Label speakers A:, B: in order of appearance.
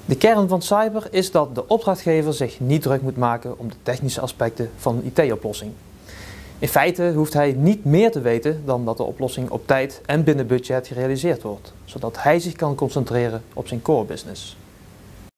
A: De kern van cyber is dat de opdrachtgever zich niet druk moet maken om de technische aspecten van een IT-oplossing. In feite hoeft hij niet meer te weten dan dat de oplossing op tijd en binnen budget gerealiseerd wordt, zodat hij zich kan concentreren op zijn core business.